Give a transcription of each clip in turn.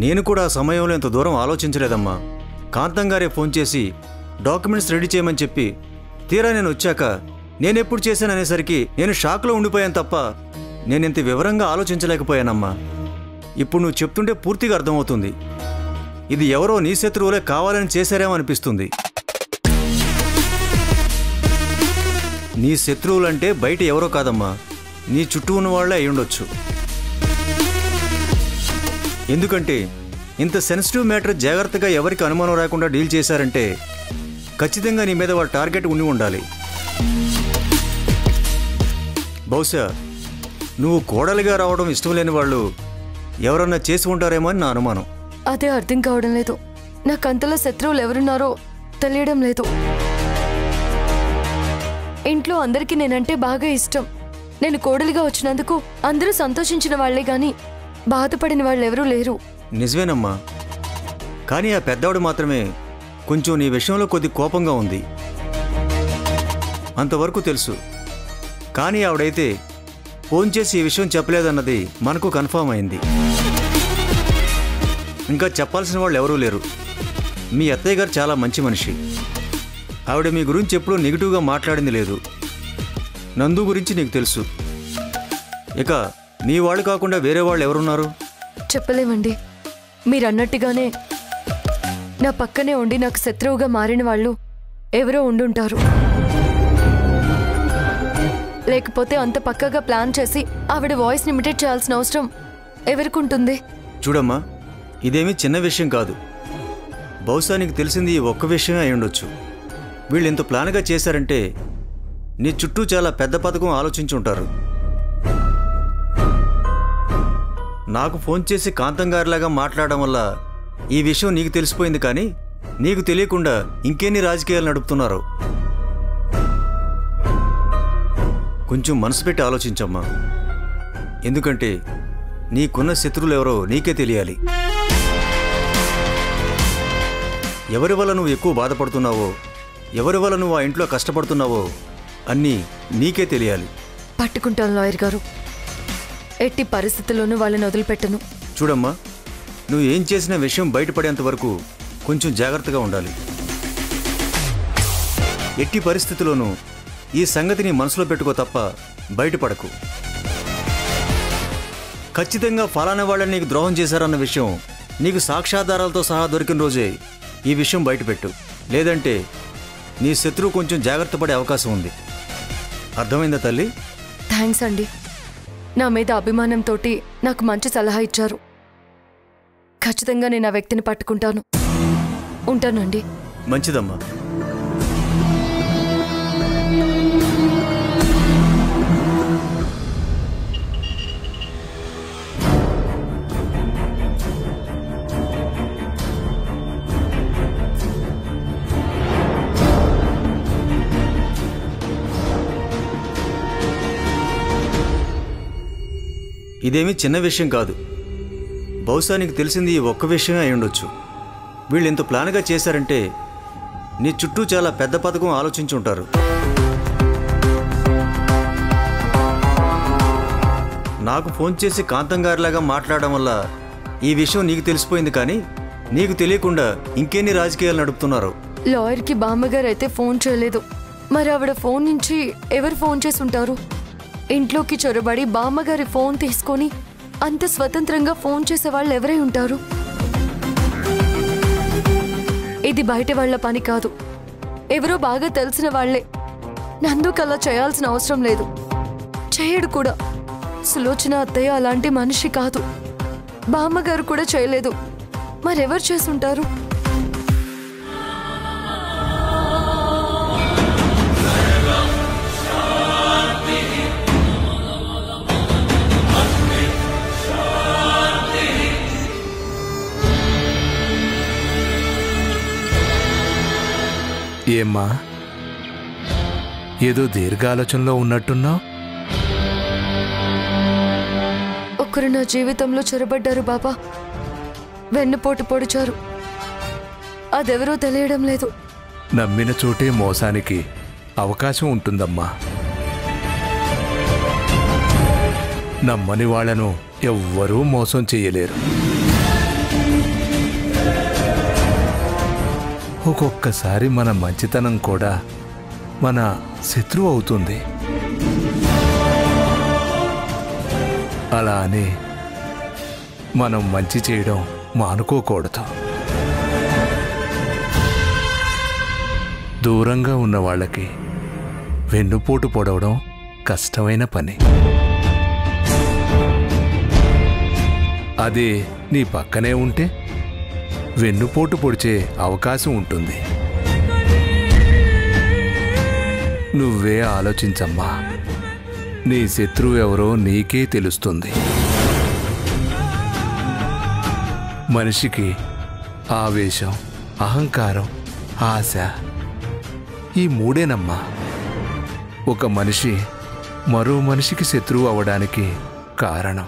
నేను కూడా ఆ సమయంలో ఇంత దూరం ఆలోచించలేదమ్మా. కాంతం గారే ఫోన్ చేసి డాక్యుమెంట్స్ రెడీ చేయమని చెప్పి తీరా నేను వచ్చాక నేనెప్పుడు చేశాననేసరికి నేను షాక్లో ఉండిపోయాను తప్ప నేను ఇంత వివరంగా ఆలోచించలేకపోయానమ్మా. ఇప్పుడు నువ్వు చెప్తుంటే పూర్తిగా అర్థమవుతుంది. ఇది ఎవరో నీ శత్రువులే కావాలని చేశారేమో అనిపిస్తుంది. నీ శత్రువులంటే బయట ఎవరో కాదమ్మా, నీ చుట్టూ ఉన్న వాళ్ళే అయి ఉండొచ్చు. ఎందుకంటే ఇంత సెన్సిటివ్ మ్యాటర్ జాగ్రత్తగా ఎవరికి అనుమానం రాకుండా డీల్ చేశారంటే ఖచ్చితంగా నీ మీద వాళ్ళ టార్గెట్ ఉండి ఉండాలి. బహుశా నువ్వు కోడలిగా రావడం ఇష్టం లేని వాళ్ళు ఎవరన్నా చేసి ఉంటారేమో అని నా అనుమానం. అదే అర్థం కావడం లేదు. నాకంతలో శత్రువులు ఎవరున్నారో తెలియడం లేదు. ఇంట్లో అందరికీ నేనంటే బాగా ఇష్టం. నేను కోడలిగా వచ్చినందుకు అందరూ సంతోషించిన వాళ్లే గాని బాధపడిన వాళ్ళెవరూ లేరు. నిజమేనమ్మా, కానీ ఆ పెద్దవాడు మాత్రమే కొంచెం నీ విషయంలో కొద్ది కోపంగా ఉంది. అంతవరకు తెలుసు. కానీ ఆవిడైతే ఫోన్ చేసి ఈ విషయం చెప్పలేదన్నది మనకు కన్ఫర్మ్ అయింది. ఇంకా చెప్పాల్సిన వాళ్ళు ఎవరూ లేరు. మీ అత్తయ్య గారు చాలా మంచి మనిషి. ఆవిడ మీ గురించి ఎప్పుడూ నెగిటివ్గా మాట్లాడింది లేదు. నందు గురించి నీకు తెలుసు. ఇక మీ వాళ్ళు కాకుండా వేరే వాళ్ళు ఎవరున్నారు? చెప్పలేమండి. మీరన్నట్టుగానే నా పక్కనే ఉండి నాకు శత్రువుగా మారిన వాళ్ళు ఎవరో ఉండుంటారు. లేకపోతే అంత పక్కగా ప్లాన్ చేసి ఆవిడ వాయిస్ని ఇమిటేట్ చేయాల్సిన అవసరం ఎవరికుంటుంది? చూడమ్మా, ఇదేమీ చిన్న విషయం కాదు. బహుశా నీకు తెలిసింది ఈ ఒక్క విషయమే అయి ఉండొచ్చు. వీళ్ళు ఇంత ప్లాన్గా చేశారంటే నీ చుట్టూ చాలా పెద్ద పథకం ఆలోచించి ఉంటారు. నాకు ఫోన్ చేసి కాంతం గారిలాగా మాట్లాడడం వల్ల ఈ విషయం నీకు తెలిసిపోయింది, కానీ నీకు తెలియకుండా ఇంకెన్ని రాజకీయాలు నడుపుతున్నారు. కొంచెం మనసు పెట్టి ఆలోచించమ్మా. ఎందుకంటే నీకున్న శత్రువులు ఎవరో నీకే తెలియాలి. ఎవరి వల్ల నువ్వు ఎక్కువ బాధపడుతున్నావో, ఎవరి వల్ల నువ్వు ఆ ఇంట్లో కష్టపడుతున్నావో అన్నీ నీకే తెలియాలి. పట్టుకుంటాను లాయర్ గారు. ఎట్టి పరిస్థితుల్లోనూ వాళ్ళని వదిలిపెట్టను. చూడమ్మా, నువ్వు ఏం చేసిన విషయం బయటపడేంత వరకు కొంచెం జాగ్రత్తగా ఉండాలి. ఎట్టి పరిస్థితుల్లోనూ ఈ సంగతిని మనసులో పెట్టుకో తప్ప బయటపడకు. ఖచ్చితంగా ఫలానా వాళ్ళని నీకు ద్రోహం చేశారన్న విషయం నీకు సాక్ష్యాధారాలతో సహా దొరికిన రోజే ఈ విషయం బయటపెట్టు. లేదంటే నీ శత్రువు కొంచెం జాగ్రత్త పడే అవకాశం ఉంది. అర్థమైందా తల్లి? థ్యాంక్స్ అండి. నా మీద అభిమానంతో నాకు మంచి సలహా ఇచ్చారు. ఖచ్చితంగా నేను ఆ వ్యక్తిని పట్టుకుంటాను. ఉంటానండి. మంచిదమ్మా. ఇదేమీ చిన్న విషయం కాదు. బహుశా నీకు తెలిసింది ఈ ఒక్క విషయమే అయి ఉండొచ్చు. వీళ్ళు ఇంత ప్లాన్గా చేశారంటే నీ చుట్టూ చాలా పెద్ద పథకం ఆలోచించి ఉంటారు. నాకు ఫోన్ చేసి కాంతం గారిలాగా మాట్లాడడం వల్ల ఈ విషయం నీకు తెలిసిపోయింది, కానీ నీకు తెలియకుండా ఇంకెన్ని రాజకీయాలు నడుపుతున్నారు. లాయర్కి బామ్మగారు అయితే ఫోన్ చేయలేదు. మరి ఆవిడ ఫోన్ నుంచి ఎవరు ఫోన్ చేసి ఉంటారు? ఇంట్లోకి చొరబడి బామ్మగారి ఫోన్ తీసుకొని అంత స్వతంత్రంగా ఫోన్ చేసే వాళ్ళు ఎవరై ఉంటారు? ఇది బయట వాళ్ల పని కాదు. ఎవరో బాగా తెలిసిన వాళ్లే. నందుకు అలా చేయాల్సిన అవసరం లేదు. చేయడు కూడా. సులోచన అత్తయ్య అలాంటి మనిషి కాదు. బామ్మగారు కూడా చేయలేదు. మరెవరు చేసుంటారు? ఏమ్మా, ఏదో దీర్ఘాలోచనలో ఉన్నట్టున్నావు? ఒకరు నా జీవితంలో చొరబడ్డారు బాబా. వెన్నుపోటు పొడిచారు. అదెవరో తెలియడం లేదు. నమ్మిన చోటే మోసానికి అవకాశం ఉంటుందమ్మా. నమ్మని వాళ్లను ఎవ్వరూ మోసం చెయ్యలేరు. ఒక్కొక్కసారి మన మంచితనం కూడా మన శత్రువు అవుతుంది. అలా అని మనం మంచి చేయడం మానుకోకూడదు. దూరంగా ఉన్న వాళ్ళకి వెన్నుపోటు పొడవడం కష్టమైన పని. అదే నీ పక్కనే ఉంటే వెన్నుపోటు పొడిచే అవకాశం ఉంటుంది. నువ్వే ఆలోచించమ్మా. నీ శత్రువు ఎవరో నీకే తెలుస్తుంది. మనిషికి ఆవేశం, అహంకారం, ఆశ ఈ మూడేనమ్మా ఒక మనిషి మరో మనిషికి శత్రువు అవ్వడానికి కారణం.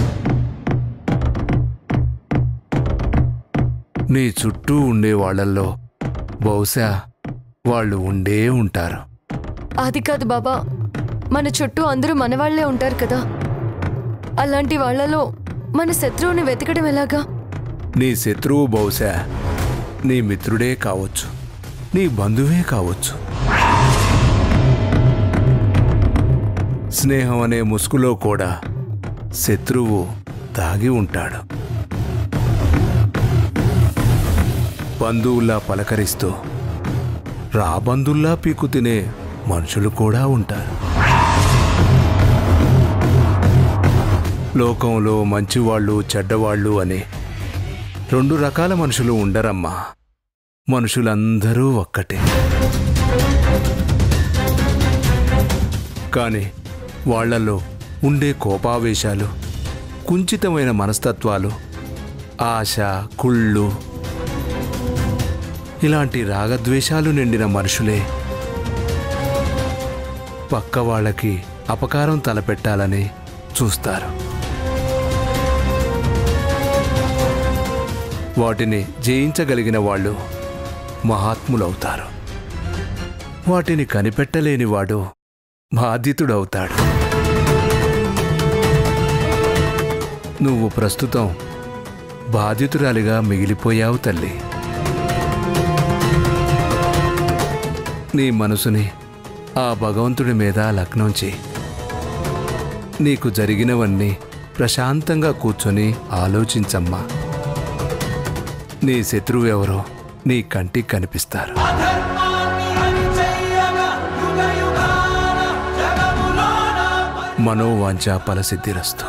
నీ చుట్టూ ఉండే వాళ్ళల్లో బహుశా వాళ్ళు ఉండే ఉంటారు. అది కాదు బాబా, మన చుట్టూ అందరూ మనవాళ్లే ఉంటారు కదా. అలాంటి వాళ్లలో మన శత్రువుని వెతకడం ఎలాగా? నీ శత్రువు బహుశా నీ మిత్రుడే కావచ్చు, నీ బంధువే కావచ్చు. స్నేహం అనే ముసుగులో కూడా శత్రువు దాగి ఉంటాడు. బంధువుల్లా పలకరిస్తూ రాబంధుల్లా పీకు తినే మనుషులు కూడా ఉంటారు. లోకంలో మంచివాళ్ళు, చెడ్డవాళ్ళు అని రెండు రకాల మనుషులు ఉండరమ్మా. మనుషులందరూ ఒక్కటే. కానీ వాళ్లలో ఉండే కోపావేశాలు, కుంచితమైన మనస్తత్వాలు, ఆశ, కుళ్ళు ఇలాంటి రాగద్వేషాలు నిండిన మనుషులే పక్క వాళ్ళకి అపకారం తలపెట్టాలని చూస్తారు. వాటిని జయించగలిగిన వాళ్ళు మహాత్ములవుతారు. వాటిని కనిపెట్టలేనివాడు బాధితుడవుతాడు. నువ్వు ప్రస్తుతం బాధితురాలిగా మిగిలిపోయావు తల్లి. నీ మనసుని ఆ భగవంతుడి మీద లగ్నం చేయి. నీకు జరిగినవన్నీ ప్రశాంతంగా కూర్చొని ఆలోచించమ్మా. నీ శత్రువు ఎవరో నీ కంటికి కనిపిస్తారు. మనోవాంఛ ఫలసిద్ధిరస్తు.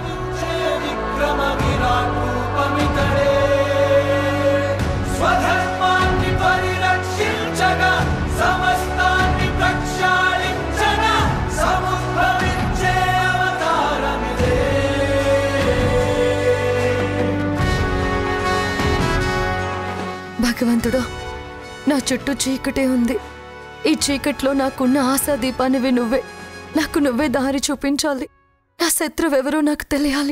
భగవంతుడా, నా చుట్టూ చీకటే ఉంది. ఈ చీకట్లో నాకున్న ఆశా దీపానివి నువ్వే. నాకు నువ్వే దారి చూపించాలి. నా శత్రువెవరో నాకు తెలియాలి.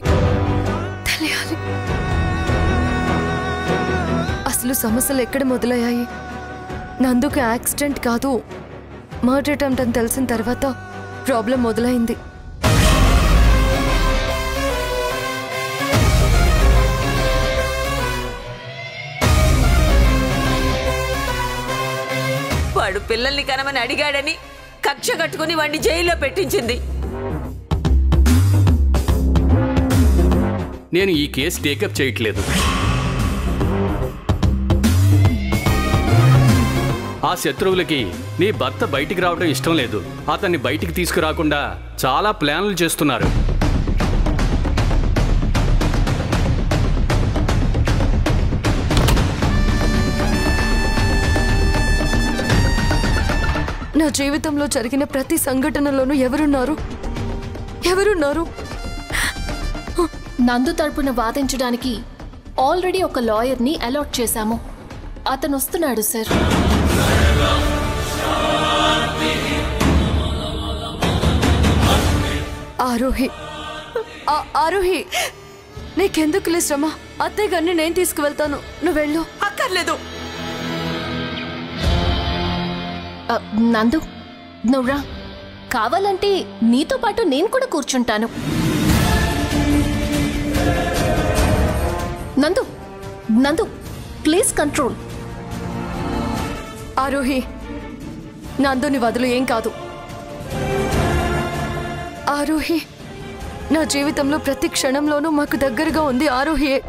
అసలు సమస్యలు ఎక్కడ మొదలయ్యాయి? నందుకు యాక్సిడెంట్ కాదు, మర్డర్ అటెంప్ట్ అని తెలిసిన తర్వాత ప్రాబ్లం మొదలైంది. వాడు పిల్లల్ని కనమని అడిగాడని కక్ష కట్టుకుని వాడిని జైల్లో పెట్టించింది. నేను ఈ కేసు టేకప్ చేయట్లేదు. ఆ శత్రువులకి నీ భర్త బయటికి రావడం ఇష్టం లేదు. అతన్ని బయటికి తీసుకురాకుండా చాలా ప్లాన్లు చేస్తున్నారు. నా జీవితంలో జరిగిన ప్రతి సంఘటనలోనూ ఎవరున్నారు? నందు తరపున వాదించడానికి ఆల్రెడీ ఒక లాయర్ని అలాట్ చేశాము. అతను వస్తున్నాడు సార్. ఆరోహి, నీకెందుకులే శ్రమ? అత్తయ్య గారిని నేను తీసుకువెళ్తాను, నువ్వు వెళ్ళు. అక్కర్లేదు. నందు, నువ్వురా. కావాలంటే నీతో పాటు నేను కూడా కూర్చుంటాను. నందు, ప్లీజ్ కంట్రోల్. ఆరోహి, నందుని వదులు, ఏం కాదు. ఆరోహి నా జీవితంలో ప్రతి క్షణంలోనూ మాకు దగ్గరగా ఉంది ఆరోహియే.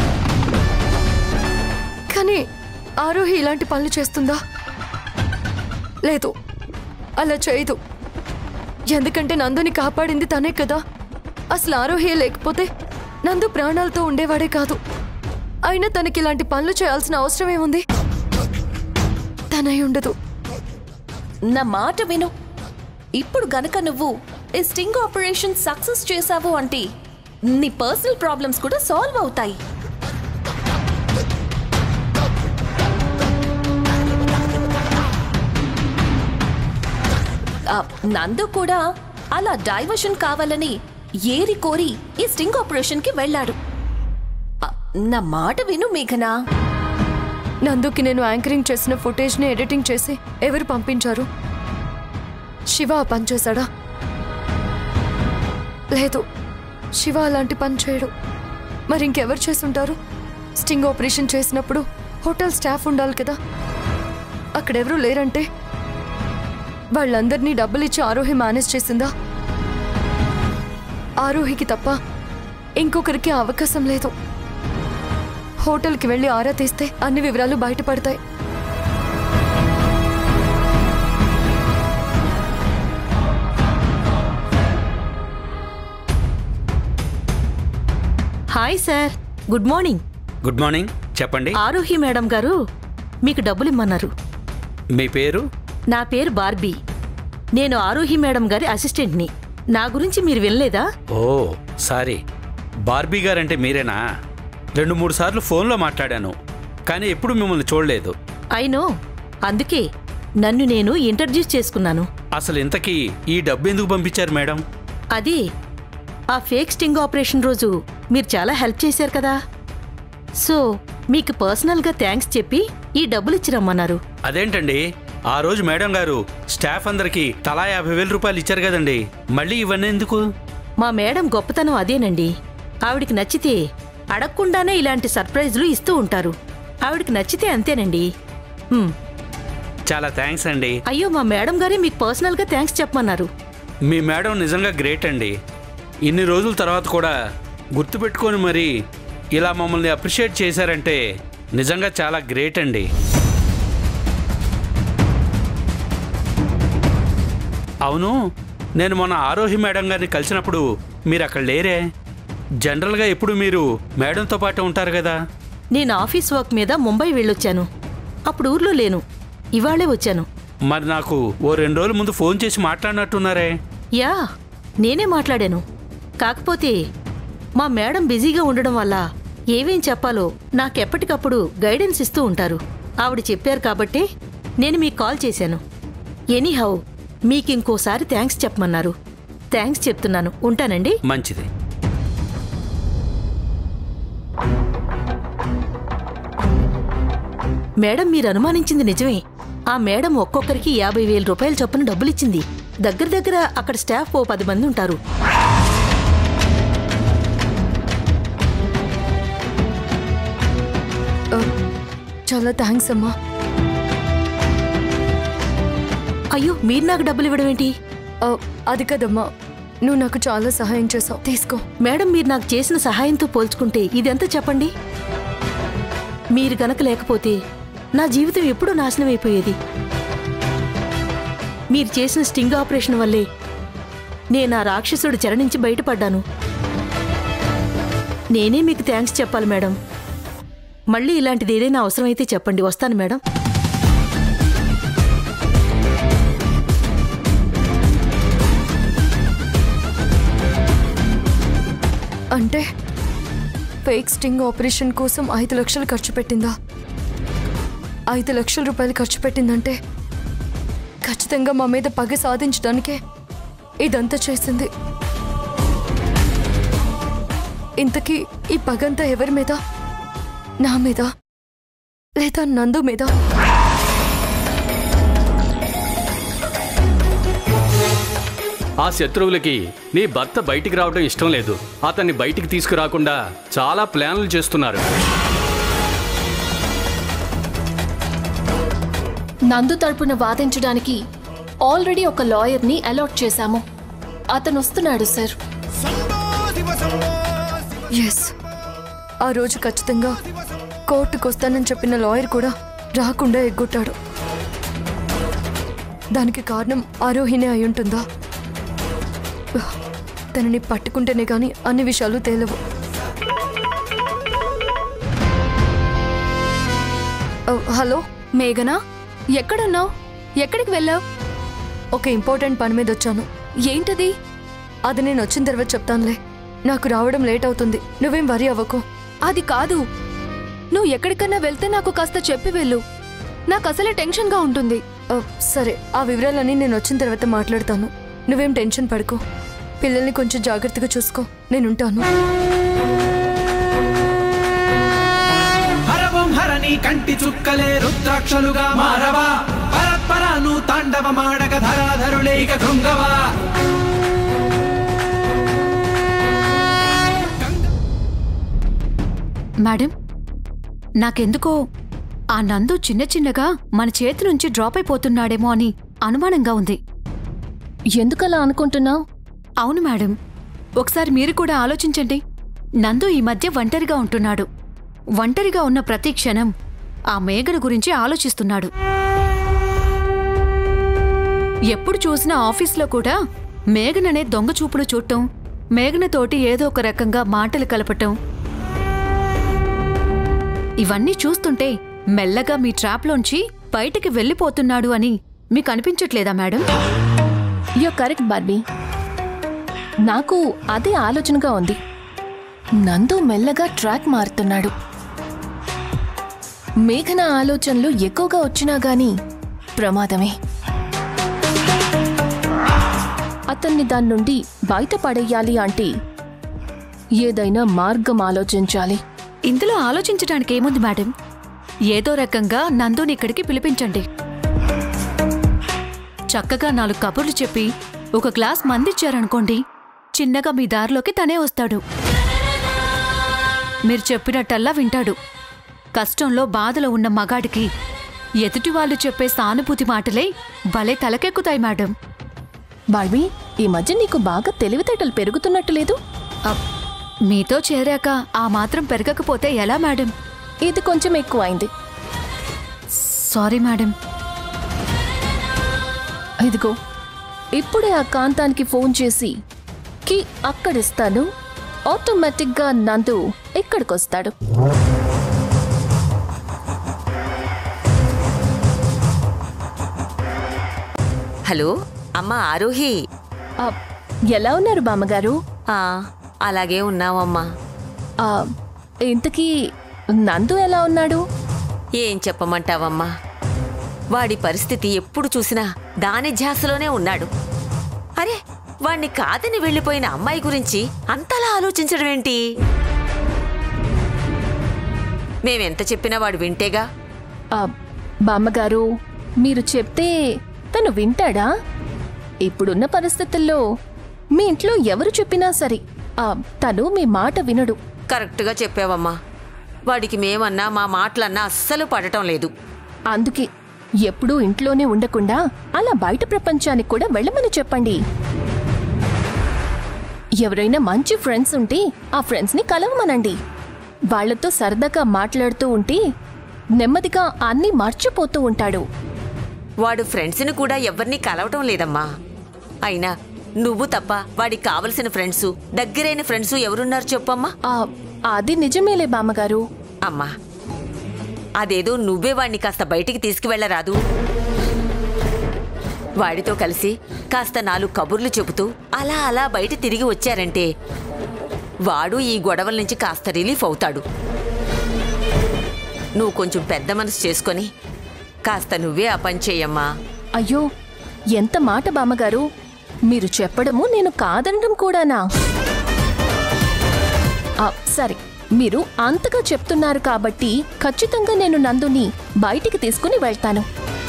కానీ ఆరోహి ఇలాంటి పనులు చేస్తుందా? లేదు, అలా చేయదు. ఎందుకంటే నందుని కాపాడింది తనే కదా. అసలు ఆరోహియే లేకపోతే నందు ప్రాణాలతో ఉండేవాడే కాదు. అయినా తనకి ఇలాంటి పనులు చేయాల్సిన అవసరం ఏముంది? తనై ఉండదు. నా మాట విను. ఇప్పుడు గనక నువ్వు ఈ స్టింగ్ ఆపరేషన్ సక్సెస్ చేసావు అంటే నీ పర్సనల్ ప్రాబ్లమ్స్ కూడా సాల్వ్ అవుతాయి. నందు కూడా అలా డైవర్షన్ కావాలని ఏరి కోరి ఈ స్టింగ్ ఆపరేషన్ కి వెళ్ళాడు. నా మాట విను మేఘనా. నందుకి నేను యాంకరింగ్ చేసిన ఫుటేజ్ని ఎడిటింగ్ చేసి ఎవరు పంపించారు? శివ ఆ పని చేశాడా? లేదు, శివ అలాంటి పని చేయడు. మరి ఇంకెవరు చేసుంటారు? స్టింగ్ ఆపరేషన్ చేసినప్పుడు హోటల్ స్టాఫ్ ఉండాలి కదా. అక్కడెవరూ లేరంటే వాళ్ళందరినీ డబ్బులిచ్చి ఆరోహి మేనేజ్ చేసిందా? ఆరోహికి తప్ప ఇంకొకరికి అవకాశం లేదు. హోటల్కి వెళ్ళి ఆరా తీస్తే అన్ని వివరాలు బయటపడతాయి. Hi sir, good morning. Good morning, చెప్పండి. ఆరోహి మేడం గారు మీకు డబ్బులు ఇమ్మన్నారు. మీ పేరు? నా పేరు బార్బీ. నేను ఆరోహి మేడం గారి అసిస్టెంట్ని. నా గురించి మీరు వినలేదా? ఓ సారీ, బార్బీ గారంటే మీరేనా? 2-3 సార్లు ఫోన్లో మాట్లాడాను, కానీ ఎప్పుడు మిమ్మల్ని చూడలేదు. అయినో, అందుకే నన్ను నేను ఇంట్రడ్యూస్ చేసుకున్నాను. అసలు ఇంతకీ ఈ డబ్బు ఎందుకు పంపించారు మేడం? అది ఆ ఫేక్ స్టింగ్ ఆపరేషన్ రోజు మీరు చాలా హెల్ప్ చేశారు కదా. సో మీకు పర్సనల్గా థ్యాంక్స్ చెప్పి ఈ డబ్బులు ఇచ్చి రమ్మన్నారు. అదేంటండి, ఆ రోజు మేడం గారు స్టాఫ్ అందరికి తలా 50,000 రూపాయలు ఇచ్చారు కదండి, మళ్ళీ ఇవన్నీ ఎందుకు? మా మేడం గొప్పతనం అదేనండి. ఆవిడికి నచ్చితే అడగకుండానే ఇలాంటి సర్ప్రైజులు ఇస్తూ ఉంటారు. ఆవిడికి నచ్చితే అంతేనండి. చాలా థ్యాంక్స్ అండి. అయ్యో, మా మేడం గారే మీకు పర్సనల్గా థ్యాంక్స్ చెప్పమన్నారు. మీ మేడం నిజంగా గ్రేట్ అండి. ఇన్ని రోజుల తర్వాత కూడా గుర్తుపెట్టుకొని మరి ఇలా మమ్మల్ని అప్రిషియేట్ చేశారంటే నిజంగా చాలా గ్రేట్ అండి. అవును, నేను మొన్న ఆరోహి మేడం గారిని కలిసినప్పుడు మీరు అక్కడ లేరే. జనరల్గా ఎప్పుడు మీరు మేడంతో పాటు ఉంటారు కదా. నేను ఆఫీస్ వర్క్ మీద ముంబై వెళ్ళొచ్చాను. అప్పుడు ఊర్లో లేను, ఇవాళే వచ్చాను. మరి నాకు ఓ 2 రోజుల ముందు ఫోన్ చేసి మాట్లాడినట్టున్నారే. యా, నేనే మాట్లాడాను. కాకపోతే మా మేడం బిజీగా ఉండడం వల్ల ఏమేం చెప్పాలో నాకెప్పటికప్పుడు గైడెన్స్ ఇస్తూ ఉంటారు. ఆవిడ చెప్పారు కాబట్టే నేను మీకు కాల్ చేశాను. ఎనీహౌ, మీకింకోసారి థ్యాంక్స్ చెప్పమన్నారు. థ్యాంక్స్ చెప్తున్నాను. ఉంటానండి. మంచిది. మేడం, మీరు అనుమానించింది నిజమే. ఆ మేడం ఒక్కొక్కరికి 50,000 రూపాయల చొప్పున డబ్బులిచ్చింది. దగ్గర దగ్గర అక్కడ స్టాఫ్ ఓ 10 మంది ఉంటారు. చాలా థ్యాంక్స్ అమ్మా. అయ్యో, మీరు నాకు డబ్బులు ఇవ్వడం ఏంటి? అది కదమ్మా, నువ్వు నాకు చాలా సహాయం చేసావు, తీసుకో. మేడం, మీరు నాకు చేసిన సహాయంతో పోల్చుకుంటే ఇదెంత చెప్పండి? మీరు గనక లేకపోతే నా జీవితం ఎప్పుడూ నాశనం అయిపోయేది. మీరు చేసిన స్టింగ్ ఆపరేషన్ వల్లే నేను ఆ రాక్షసుడు చెర నుంచి బయటపడ్డాను. నేనే మీకు థ్యాంక్స్ చెప్పాలి మేడం. మళ్ళీ ఇలాంటిది ఏదైనా అవసరమైతే చెప్పండి, వస్తాను మేడం. అంటే ఫేక్ స్టింగ్ ఆపరేషన్ కోసం 5 లక్షలు ఖర్చు పెట్టిందా? 5 లక్షల రూపాయలు ఖర్చు పెట్టిందంటే ఖచ్చితంగా మా మీద పగ సాధించడానికే ఇదంతా చేసింది. ఇంతకీ ఈ పగంతా ఎవరి మీద? నా మీద లేదా నందు మీద? ఆ శత్రువులకి నీ భర్త బయటికి రావడం ఇష్టం లేదు. అతన్ని బయటికి తీసుకురాకుండా చాలా ప్లాన్లు చేస్తున్నారు. నందు తరపున వాదించడానికి ఆల్రెడీ ఒక లాయర్ని అలాట్ చేశాము. అతను వస్తున్నాడు సార్. ఎస్, ఆ రోజు ఖచ్చితంగా కోర్టుకు వస్తానని చెప్పిన లాయర్ కూడా రాకుండా ఎగ్గొట్టాడు. దానికి కారణం ఆరోహిణే అయి ఉంటుందా? తనని పట్టుకుంటేనే కానీ అన్ని విషయాలు తేలవు. హలో మేఘనా, ఎక్కడున్నావు? ఎక్కడికి వెళ్ళావు? ఒక ఇంపార్టెంట్ పని మీద వచ్చాను. ఏంటది? అది నేను వచ్చిన తర్వాత చెప్తానులే. నాకు రావడం లేట్ అవుతుంది, నువ్వేం వరి అవ్వకు. అది కాదు, నువ్వు ఎక్కడికన్నా వెళ్తే నాకు కాస్త చెప్పి వెళ్ళు. నాకు అసలే టెన్షన్గా ఉంటుంది. సరే, ఆ వివరాలన్నీ నేను వచ్చిన తర్వాత మాట్లాడతాను. నువ్వేం టెన్షన్ పడుకో. పిల్లల్ని కొంచెం జాగ్రత్తగా చూసుకో. నేనుంటాను. హరని కంటి చుక్కలే రుద్రాక్షలుగా మారవా, పరత్పరాను తాండవమాడక ధరాధరులేక కృంగవా. మేడం, నాకెందుకో ఆ నందు చిన్న చిన్నగా మన చేతి నుంచి డ్రాప్ అయిపోతున్నాడేమో అని అనుమానంగా ఉంది. ఎందుకలా అనుకుంటున్నావు? అవును మేడం, ఒకసారి మీరు కూడా ఆలోచించండి. నందు ఈ మధ్య ఒంటరిగా ఉంటున్నాడు. ఒంటరిగా ఉన్న ప్రతి క్షణం ఆ మేఘన గురించి ఆలోచిస్తున్నాడు. ఎప్పుడు చూసినా ఆఫీస్లో కూడా మేఘననే దొంగ చూపులు చూడటం, మేఘనతోటి ఏదో ఒక రకంగా మాటలు కలపటం, ఇవన్నీ చూస్తుంటే మెల్లగా మీ ట్రాప్లోంచి బయటికి వెళ్ళిపోతున్నాడు అని మీకు అనిపించట్లేదా మేడం? You correct Barbie. నాకు అదే ఆలోచనగా ఉంది. నందు మెల్లగా ట్రాక్ మారుతున్నాడు. మేఘన ఆలోచనలు ఎక్కువగా వచ్చినా గానీ ప్రమాదమే. అతన్ని దాని నుండి బయటపడేయాలి అంటే ఏదైనా మార్గం ఆలోచించాలి. ఇందులో ఆలోచించడానికి ఏముంది మేడం? ఏదో రకంగా నందుని ఇక్కడికి పిలిపించండి. చక్కగా 4 కబుర్లు చెప్పి ఒక గ్లాస్ మందిచ్చారనుకోండి, చిన్నగా మీ దారిలోకి తనే వస్తాడు. మీరు చెప్పినట్టల్లా వింటాడు. కష్టంలో బాధలో ఉన్న మగాడికి ఎదుటి వాళ్ళు చెప్పే సానుభూతి మాటలే భలే తలకెక్కుతాయి మేడం. బార్బీ, ఈ మధ్య నీకు బాగా తెలివితేటలు పెరుగుతున్నట్టు లేదు? మీతో చేరాక ఆ మాత్రం పెరగకపోతే ఎలా మేడం? ఇది కొంచెం ఎక్కువైంది. Sorry madam. ఇదిగో, ఇప్పుడే ఆ కాంతానికి ఫోన్ చేసి కి అక్కడిస్తాను. ఆటోమేటిక్గా నందు ఇక్కడికొస్తాడు. హలో అమ్మా ఆరోహి. ఎలా ఉన్నారు బామ్మగారు? అలాగే ఉన్నావమ్మా. ఇంతకీ నందు ఎలా ఉన్నాడు? ఏం చెప్పమంటావమ్మా, వాడి పరిస్థితి ఎప్పుడు చూసినా దాని ధ్యాసలోనే ఉన్నాడు. అరే, వాణ్ణి కాదని వెళ్ళిపోయిన అమ్మాయి గురించి అంతలా ఆలోచించడం ఏంటి? మేమెంత చెప్పినా వాడు వింటేగా. బామ్మగారు, మీరు చెప్తే తను వింటాడా? ఇప్పుడున్న పరిస్థితుల్లో మీ ఇంట్లో ఎవరు చెప్పినా సరే తను మీ మాట వినడు. కరెక్ట్గా చెప్పావమ్మా. వాడికి మేమన్నా మా మాటలన్నా అస్సలు పడటం లేదు. అందుకే ఎప్పుడూ ఇంట్లోనే ఉండకుండా అలా బయట ప్రపంచానికి కూడా వెళ్ళమని చెప్పండి. ఎవరైనా మంచి ఫ్రెండ్స్ ఉంటే ఆ ఫ్రెండ్స్ని కలవమనండి. వాళ్లతో సరదాగా మాట్లాడుతూ ఉంటే నెమ్మదిగా అన్నీ మర్చిపోతూ ఉంటాడు. వాడు ఫ్రెండ్స్ని కూడా ఎవరిని కలవటం లేదమ్మా. అయినా నువ్వు తప్ప వాడికి కావలసిన ఫ్రెండ్సు, దగ్గరైన ఫ్రెండ్సు ఎవరున్నారు చెప్పమ్మా? అది నిజమేలే బామ్మగారు. అమ్మా, అదేదో నువ్వే వాడిని కాస్త బయటికి తీసుకువెళ్ళరాదు? వాడితో కలిసి కాస్త 4 కబుర్లు చెబుతూ అలా అలా బయట తిరిగి వచ్చారంటే వాడు ఈ గొడవల నుంచి కాస్త రిలీఫ్ అవుతాడు. నువ్వు కొంచెం పెద్ద మనసు చేసుకొని కాస్త నువ్వే ఆ పని చెయ్యమ్మా. అయ్యో, ఎంత మాట బామ్మగారు! మీరు చెప్పడము నేను కాదనడం కూడానా? సరే, మీరు అంతగా చెప్తున్నారు కాబట్టి ఖచ్చితంగా నేను నందుని బయటికి తీసుకుని వెళ్తాను.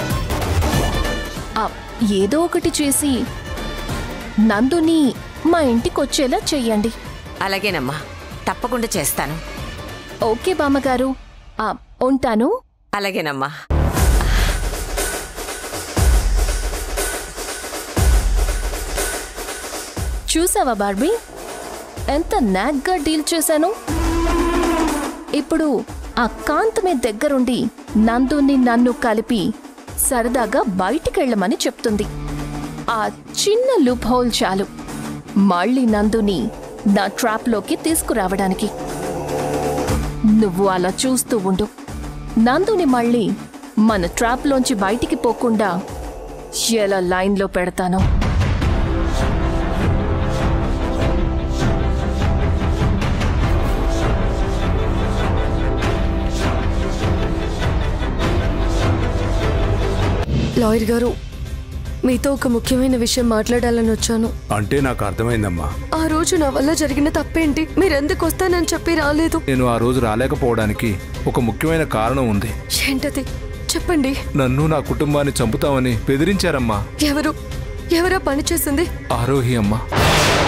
ఏదో ఒకటి చేసి నందుని మా ఇంటికొచ్చేలా చెయ్యండి. అలాగేనమ్మా, తప్పకుండా చేస్తాను. ఓకే బామ్మగారు, ఉంటాను. అలాగేనమ్మా. చూసావా బార్బీ, ఎంత నాగ్గా డీల్ చేశాను? ఇప్పుడు ఆ కాంత్ మీ దగ్గరుండి నందుని నన్ను కలిపి సరదాగా బయటికెళ్ళమని చెప్తుంది. ఆ చిన్న లూప్ హోల్ చాలు మళ్ళీ నందుని నా ట్రాప్లోకి తీసుకురావడానికి. నువ్వు అలా చూస్తూ ఉండు. నందుని మళ్ళీ మన ట్రాప్లోంచి బయటికి పోకుండా ఎలా లైన్లో పెడతాను. లాయర్ గారు, మీతో ఒక ముఖ్యమైన విషయం మాట్లాడాలని వచ్చాను. అంటే నాకు అర్థమైందమ్మా. ఆ రోజు నా వల్ల జరిగిన తప్పేంటి? మీరెందుకు వస్తానని చెప్పి రాలేదు? నేను ఆ రోజు రాలేకపోవడానికి ఒక ముఖ్యమైన కారణం ఉంది. ఏంటది? చెప్పండి. నన్ను నా కుటుంబాన్ని చంపుతామని బెదిరించారమ్మా. ఎవరా పని చేసింది? ఆరోహి అమ్మా.